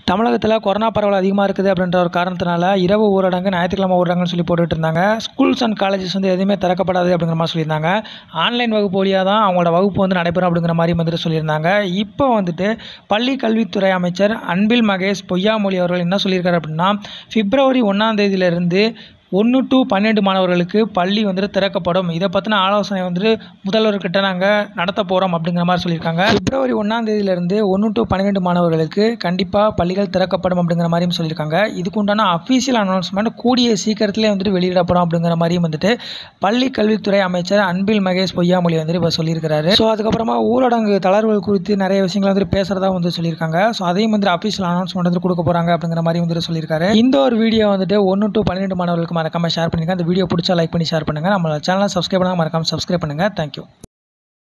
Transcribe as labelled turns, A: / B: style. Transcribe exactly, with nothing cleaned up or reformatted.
A: தமிழகத்தில் கொரோனா பரவல் அதிகமாக இருக்குது அப்படின்ற ஒரு காரணத்தினால இரவு ஊரடங்கு ஞாயிற்றுக்கிழமை ஊரடங்குன்னு சொல்லி போட்டுட்டு இருந்தாங்க. ஸ்கூல்ஸ் அண்ட் காலேஜஸ் வந்து எதுவுமே திறக்கப்படாது அப்படிங்கிற மாதிரி சொல்லியிருந்தாங்க. ஆன்லைன் வகுப்பு வழியாக தான் அவங்களோட வகுப்பு வந்து நடைபெறும் அப்படிங்கிற மாதிரி வந்துட்டு சொல்லியிருந்தாங்க. இப்போ வந்துட்டு பள்ளி கல்வித்துறை அமைச்சர் அன்பில் மகேஷ் பொய்யாமொழி அவர்கள் என்ன சொல்லியிருக்காரு அப்படின்னா, பிப்ரவரி ஒன்றாம் தேதியிலிருந்து ஒன்று டு பன்னெண்டு மாணவர்களுக்கு பள்ளி வந்துட்டு திறக்கப்படும். இதை பற்றின ஆலோசனை வந்துட்டு முதல்வர்கிட்ட நாங்கள் நடத்த போகிறோம் அப்படிங்கிற மாதிரி சொல்லியிருக்காங்க. பிப்ரவரி ஒன்றாம் தேதியிலிருந்து ஒன்று டு பன்னிரெண்டு மாணவர்களுக்கு கண்டிப்பாக பள்ளிகள் திறக்கப்படும் அப்படிங்கிற மாதிரியும் சொல்லியிருக்காங்க. இதுக்கு உண்டான அஃபீஷியல் அனௌன்ஸ்மெண்ட் கூடிய சீக்கிரத்திலே வந்துட்டு வெளியிடப்படும் அப்படிங்கிற மாதிரியும் வந்துட்டு பள்ளி கல்வித்துறை அமைச்சர் அன்பில் மகேஷ் பொய்யாமொழி வந்துட்டு இப்போ சொல்லியிருக்கிறாரு. ஸோ அதுக்கப்புறமா ஊரடங்கு தளர்வுகள் குறித்து நிறைய விஷயங்கள் வந்துட்டு பேசுகிறதா வந்து சொல்லியிருக்காங்க. ஸோ அதையும் வந்துட்டு அஃபீஷியல் அனௌன்ஸ்மெண்ட் வந்து கொடுக்க போகிறாங்க அப்படிங்கிற மாதிரி வந்துட்டு சொல்லியிருக்காரு. இந்த ஒரு வீடியோ வந்துட்டு ஒன்று டு பன்னிரெண்டு மாணவர்களுக்கு மறக்காம ஷேர் பண்ணுங்க. அந்த வீடியோ பிடிச்சா லைக் பண்ணி ஷேர் பண்ணுங்க. நம்ம சேனலை சப்ஸ்கிரைப் பண்ணாம மறக்காம சப்ஸ்கிரைப் பண்ணுங்க. தேங்க்யூ.